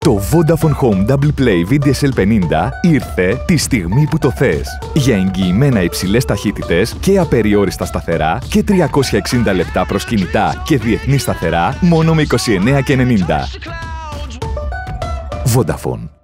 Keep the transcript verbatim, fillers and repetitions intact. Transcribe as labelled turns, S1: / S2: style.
S1: Το Vodafone Home Double Play βι ντι ες ελ πενήντα ήρθε τη στιγμή που το θες. Για εγγυημένα υψηλές ταχύτητες και απεριόριστα σταθερά και τριακόσια εξήντα λεπτά προς κινητά και διεθνή σταθερά μόνο με είκοσι εννέα και ενενήντα. Vodafone.